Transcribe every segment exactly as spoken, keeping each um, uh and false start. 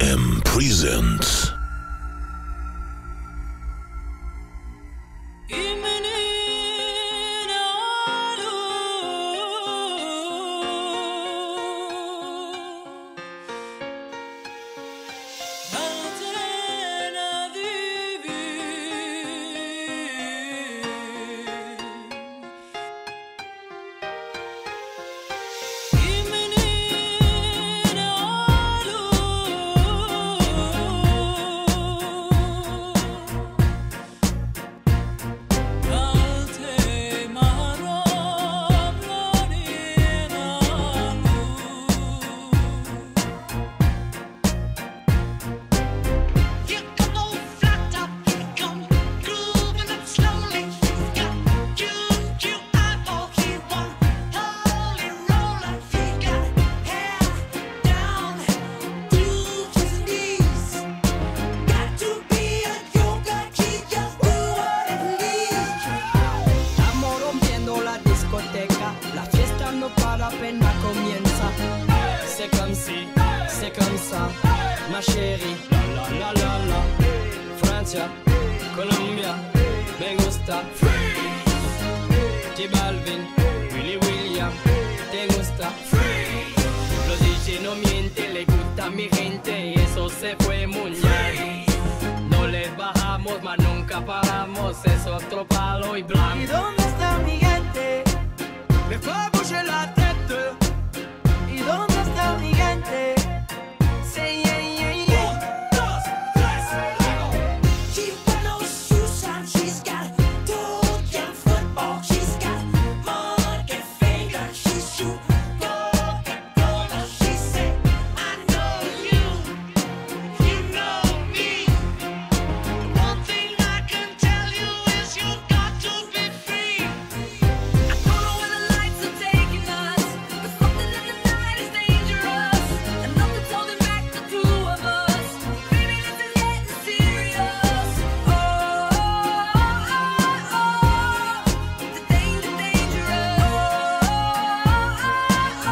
DeeM presents ma chérie, la la la la la, Francia, Colombia, me gusta freeze, J Balvin, Willy William, te gusta freeze. Los D J no mienten, le gusta a mi gente y eso se fue muy bien. No les bajamos, mas nunca paramos, es otro palo y blanco. ¿Y dónde está mi gente? Me fue a bouger la tête. ¿Y dónde está mi gente? Say yeah, yeah, yeah. Un, dos, tres, luego. She's got no shoes on, she's got Tokyo football, she's got monkey finger, she's shoot Coca-Cola. She said, I know you, you know me. One thing I can tell you is you got to be free. I don't know where the lights are taking us, but something in the night is dangerous, and nothing's holding back the two of us. Baby, this is getting serious. Oh, oh, oh, oh, oh. The danger, dangerous. Oh, oh,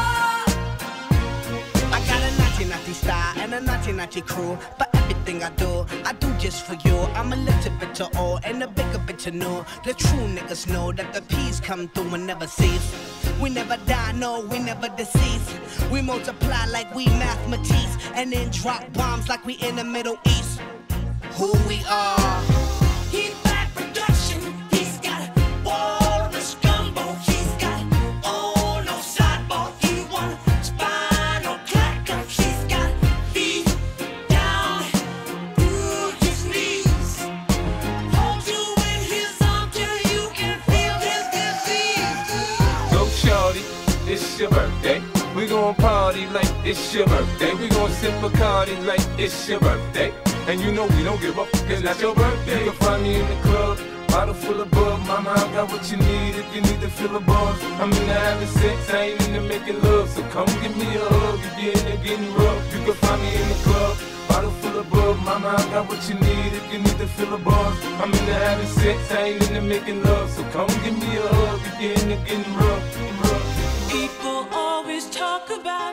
oh. I got a naughty, naughty style and a naughty, naughty crew, but everything I do, I do just for you. I'm a little bit to old and a bigger bit to new. The true niggas know that the peace come through and never cease. We never die, no, we never decease. We multiply like we mathematics, and then drop bombs like we in the Middle East. Who we are. Heat back production. He's got walrus gumbo. He's got oh no sideball. He want spinal cracker. He's got feet down through his knees. Hold you in his arm till you can feel his disease. Go shorty, it's your birthday. We gon' party like it's your birthday. We gon' sip Bacardi like it's your birthday. And you know we don't give up, it's not your birthday. You can find me in the club, bottle full of bug. Mama, I got what you need if you need to feel a buzz. I'm into having sex, I ain't into making love. So come give me a hug if you're into getting rough. You can find me in the club, bottle full of bug. Mama, I got what you need if you need to feel a buzz. I'm into having sex, I ain't into making love. So come give me a hug if you're into getting rough. rough. People always talk about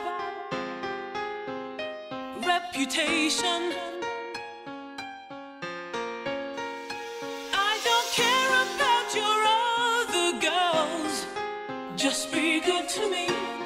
reputation. I don't care about your other girls. Just be good to me.